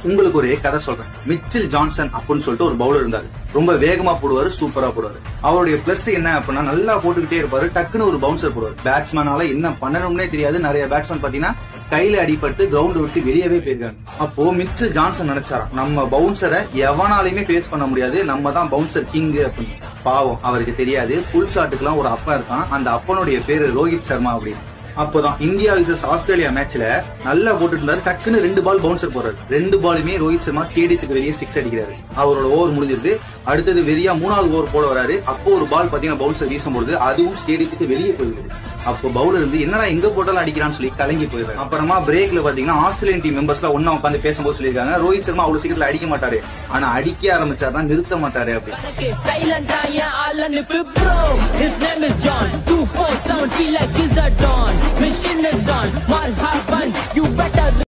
உங்களுக்கு ஒரு கதை சொல்றேன். மிச்சல் ஜான்சன் அப்படின்னு சொல்லிட்டு ஒரு பவுலர் இருந்தாரு. ரொம்ப வேகமா போடுவாரு, சூப்பரா போடுவாரு. அவருடைய பிளஸ் என்ன அப்படின்னா நல்லா போட்டுக்கிட்டே இருப்பாரு, டக்குன்னு ஒரு பவுன்சர் போடுவாரு. பேட்ஸ்மேனால என்ன பண்ணணும்னே தெரியாது. நிறைய பேட்ஸ்மேன் பாத்தீங்கன்னா கையில அடிபட்டு கிரவுண்ட் விட்டு வெளியவே போயிருக்காங்க. அப்போ மிச்சல் ஜான்சன் நினைச்சாராம், நம்ம பவுன்சரை எவனாலையுமே பேஸ் பண்ண முடியாது, நம்ம தான் பவுன்சர் கிங் அப்படின்னு. பாவம் அவருக்கு தெரியாது, புல் ஷாட்டுக்கு ஒரு அப்பா இருக்கான். அந்த அப்பனுடைய பேரு ரோஹித் சர்மா அப்படின்னு. அப்போதான் இந்தியா விசஸ் ஆஸ்திரேலியா மேட்ச்ல நல்லா போட்டுட்டு இருந்தாரு. டக்குன்னு 2 பால் பவுன்சர் போறாரு. 2 பாலுமே ரோஹித் சர்மா ஸ்டேடியத்துக்கு வெளியே 6 அடிக்கிறாரு. அவரோட ஓவர் முடிஞ்சிருது. அடுத்தது வெறியா 3வது ஓவர் போட வராரு. அப்போ ஒரு பால் பாத்தீங்கன்னா பவுன்சர் வீசும்போது அதுவும் ஸ்டேடியத்துக்கு வெளியே போயிடுது. அப்போ பவுலர் இருந்து என்னடா எங்க போட்டாலும் அடிக்கிறான்னு சொல்லி கலங்கி போயிடுறாரு. அப்புறமா பிரேக்ல பாத்தீங்கன்னா ஆஸ்திரேலியன் டீம் மெம்பர்ஸ்ல ஒன்னா உட்காந்து பேசும்போது சொல்லியிருக்காங்க, ரோஹித் சர்மா அவ்வளவு சீக்கிரத்துல அடிக்க மாட்டாரு, ஆனா அடிக்க ஆரம்பிச்சாருன்னா நிறுத்த மாட்டாரு அப்படின்னு.